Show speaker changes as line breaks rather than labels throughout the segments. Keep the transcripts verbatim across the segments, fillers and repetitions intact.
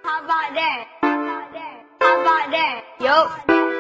How about that? How about that? Yo.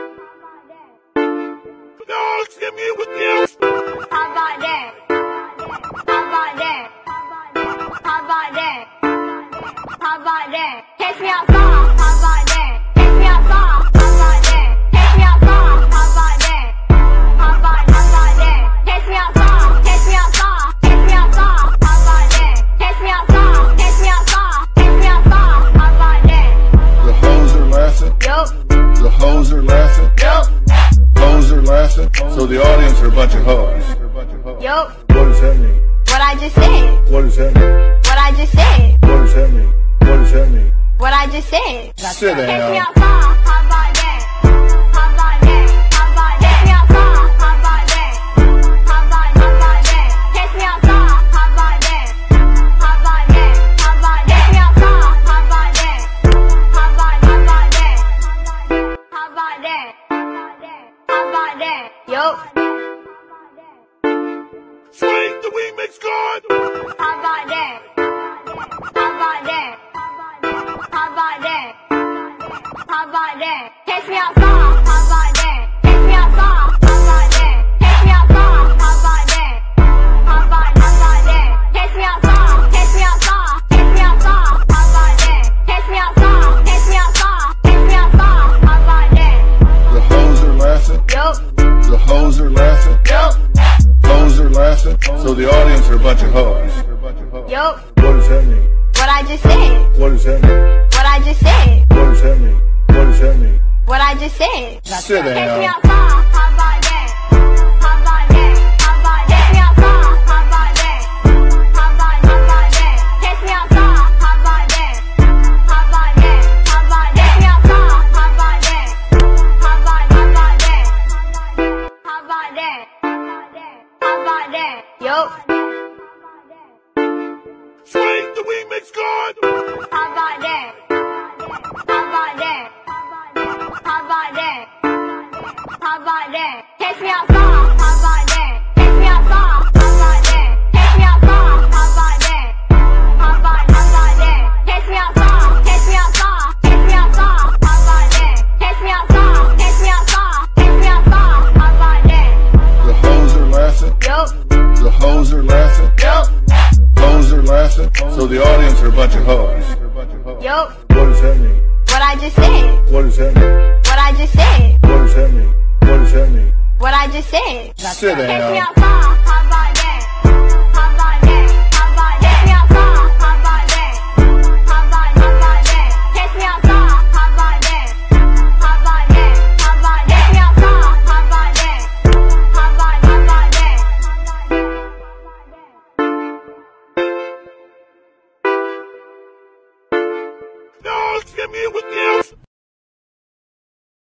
Dogs, hit me with this.
How about that? How about that? How about that? How about that? Catch me outside. How about that? Catch me outside. How about that? Catch me outside. How about that? How about how about that? Catch me outside. Catch me outside. Catch me outside. How about that? Catch me outside. Catch me outside. Catch me outside. How about that?
The hoes are laughing.
Yup.
The hoes are laughing.
Yup.
Hoes are laughing. So the audience are a bunch of hoes.
Yup.
What does that mean?
What I just said.
What does that mean?
What I just said.
What does that mean? What does that mean?
What I just said.
Sit
Catch me
down.
outside. How about that? How about that? How about that? Catch me outside. How about that? How about how about that? Catch me outside. How about that? How about that? How about that? Catch me outside. How about that? How about how about that? How about that? How about that? Yup.
Swing the remix god.
How about that? How about that? How about that? How about that? Catch me outside. How about that? Catch me outside. How about that? Catch me outside. How about that? How about how about that? Catch me outside. Catch me outside. Catch me outside. How about that? Catch me outside. Catch me outside. Catch me outside. How about that?
The hoes are laughing.
Yup.
The hoes are laughing.
Yup.
Hoes are laughing. So the audience are a bunch of hoes.
Yup.
What does that mean?
What I just said.
What does that mean?
What I just said.
What does that mean? What does that mean?
What I just said.
Sit
Catch me
down.
outside. How about that? How about that? How about that? Catch me outside. How about that? How about how about that? Catch me outside. How about that? How about that? How about that? Catch me outside. How about that? How about how about that? How about that? How about that? Yup.
Swing the remix god.
How about that? How about that? How about that? How about that? Catch me outside. How about that? Catch me outside. How about that? Catch me outside. How about that? How about how about that? Catch me outside. Catch me outside. Catch me outside. How about that? Catch me outside. Catch me outside. Catch me outside. How about that?
The hoes are laughing.
Yup.
The hoes are laughing.
Yup.
Hoes are laughing. So the audience are a bunch of hoes.
Yup.
What does that mean?
What I just said.
What does that mean?
What I just said.
What does that mean? What does that mean?
What I just said.
Sit
Catch me
down.
outside. How about that? How about that? How about that? Catch me outside. How about that? How about how about that? Catch me outside. How about that? How about that? How about that? Catch me outside. How about that? How about how about that?
Dogs, hit me with this.